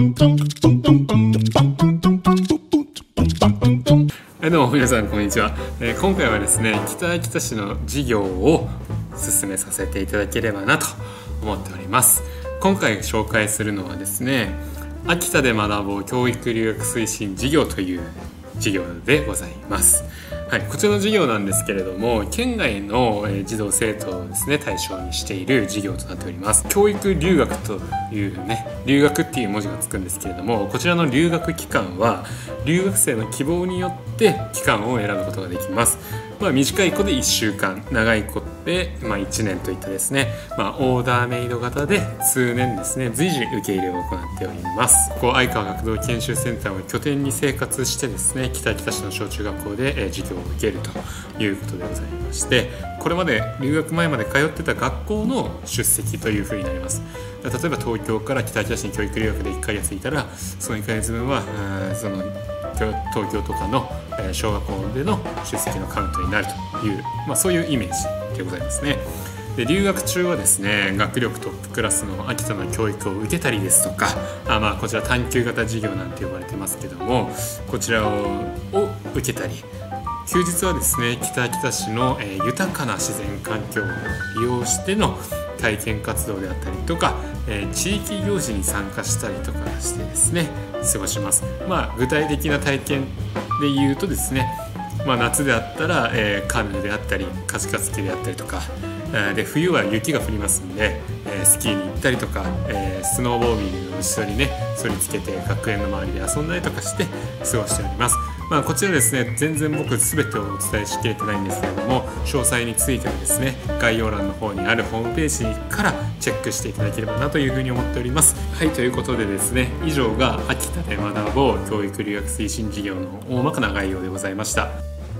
どうも皆さんこんにちは。今回はですね、北秋田市の事業を進めさせていただければなと思っております。今回紹介するのはですね、秋田で学ぼう教育留学推進事業という事業でございます。はい、こちらの事業なんですけれども、県外の児童生徒をですね対象にしている事業となっております。教育留学というね、留学っていう文字がつくんですけれども、こちらの留学期間は留学生の希望によって期間を選ぶことができます。短い子で1週間、長い子で1年といったですね、オーダーメイド型で通年ですね随時受け入れを行っております。ここ相川学童研修センターを拠点に生活してですね、北秋田市の小中学校で授業を受けるということでございまして、これまで留学前まで通ってた学校の出席というふうになります。例えば東京から北秋田市に教育留学で1ヶ月いたら、その1ヶ月分はその東京とかの小学校での出席のカウントになるという、そういうイメージでございますね。で、留学中はですね、学力トップクラスの秋田の教育を受けたりですとか、こちら探究型授業なんて呼ばれてますけども、こちらを受けたり、休日はですね、北秋田市の豊かな自然環境を利用しての体験活動であったりとか、地域行事に参加したりとかしてですね過ごします。具体的な体験で言うとですね、夏であったら、カヌーであったりカジカツキであったりとか、で冬は雪が降りますんで、スキーに行ったりとか、スノーボーディングの後ろにねそりつけて学園の周りで遊んだりとかして過ごしております。こちらですね、全然僕全てをお伝えしきれてないんですけれども、詳細についてはですね概要欄の方にあるホームページからチェックしていただければなというふうに思っております。はい、ということでですね、以上が秋田で学ぼう教育留学推進事業の大まかな概要でございました。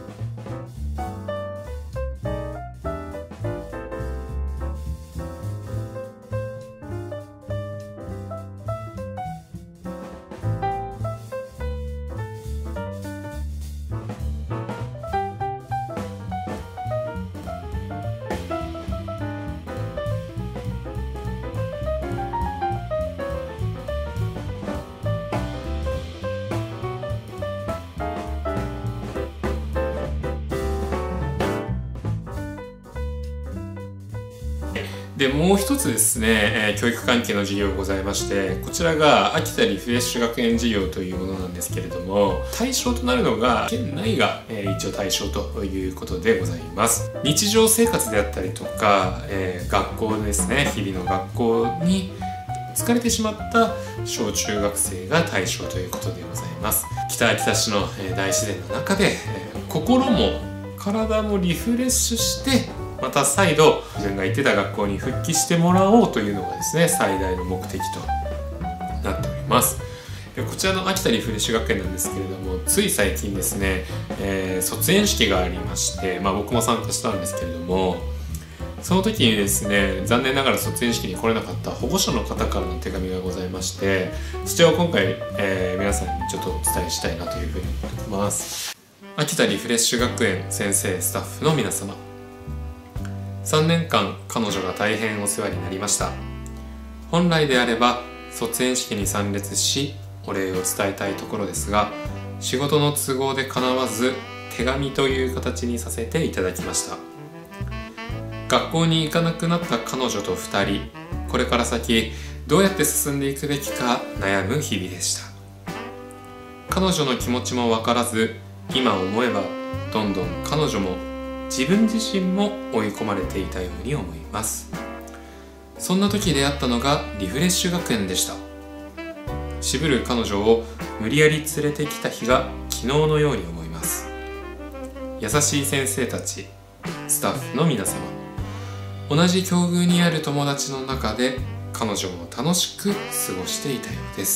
で、もう一つですね、教育関係の事業がございまして、こちらが秋田リフレッシュ学園事業というものなんですけれども、対象となるのが県内が、一応対象ということでございます。日常生活であったりとか、学校ですね、日々の学校に疲れてしまった小中学生が対象ということでございます。北秋田市の大自然の中で心も体もリフレッシュして、また再度自分が行ってた学校に復帰してもらおうというのがですね最大の目的となっております。こちらの秋田リフレッシュ学園なんですけれども、つい最近ですね、卒園式がありまして、僕も参加したんですけれども、その時にですね残念ながら卒園式に来れなかった保護者の方からの手紙がございまして、そちらを今回、皆さんにちょっとお伝えしたいなというふうに思っております。秋田リフレッシュ学園先生スタッフの皆様、3年間彼女が大変お世話になりました。本来であれば卒園式に参列しお礼を伝えたいところですが、仕事の都合でかなわず手紙という形にさせていただきました。学校に行かなくなった彼女と2人、これから先どうやって進んでいくべきか悩む日々でした。彼女の気持ちも分からず、今思えばどんどん彼女も自分自身も追い込まれていたように思います。そんな時出会ったのがリフレッシュ学園でした。渋る彼女を無理やり連れてきた日が昨日のように思います。優しい先生たち、スタッフの皆様、同じ境遇にある友達の中で彼女も楽しく過ごしていたようです。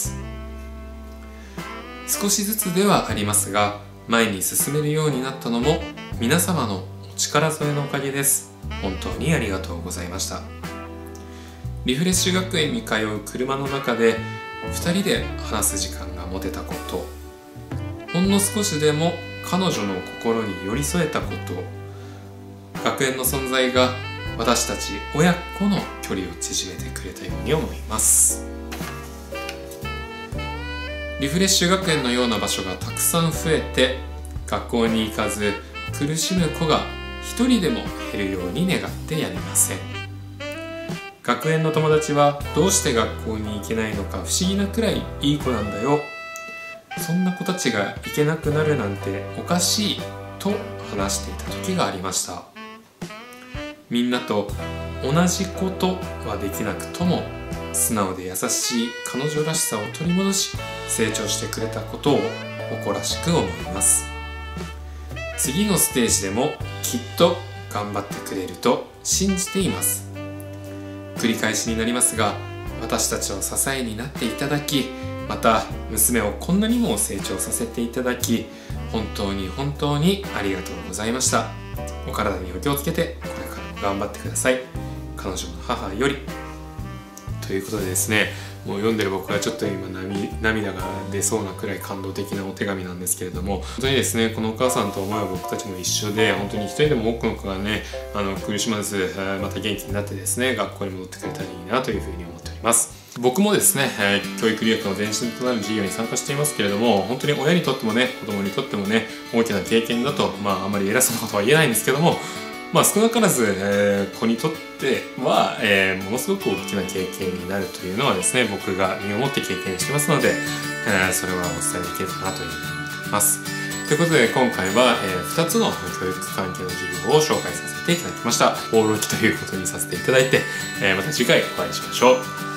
少しずつではありますが前に進めるようになったのも皆様のお力添えのおかげです。本当にありがとうございました。リフレッシュ学園に通う車の中で2人で話す時間が持てたこと、ほんの少しでも彼女の心に寄り添えたこと、学園の存在が私たち親子の距離を縮めてくれたように思います。 リフレッシュ学園のような場所がたくさん増えて、学校に行かず苦しむ子が一人でも減るように願ってやみません。学園の友達はどうして学校に行けないのか不思議なくらいいい子なんだよ。そんな子たちが行けなくなるなんておかしいと話していた時がありました。みんなと同じことはできなくとも素直で優しい彼女らしさを取り戻し成長してくれたことを誇らしく思います。次のステージでもきっと頑張ってくれると信じています。繰り返しになりますが、私たちの支えになっていただき、また娘をこんなにも成長させていただき、本当に本当にありがとうございました。お体にお気をつけてこれからも頑張ってください。彼女の母より。ということでですね、もう読んでる僕はちょっと今涙が出そうなくらい感動的なお手紙なんですけれども、本当にですね、このお母さんと思いは僕たちも一緒で、本当に一人でも多くの子がね、苦しまずまた元気になってですね、学校に戻ってくれたらいいなというふうに思っております。僕もですね、教育留学の前身となる授業に参加していますけれども、本当に親にとってもね、子供にとってもね、大きな経験だと、あんまり偉そうなことは言えないんですけども、少なからず、子にとっては、ものすごく大きな経験になるというのはですね、僕が身をもって経験してますので、それはお伝えできるかなというふうに思っています。ということで今回は、2つの教育関係の授業を紹介させていただきました。オールきということにさせていただいて、また次回お会いしましょう。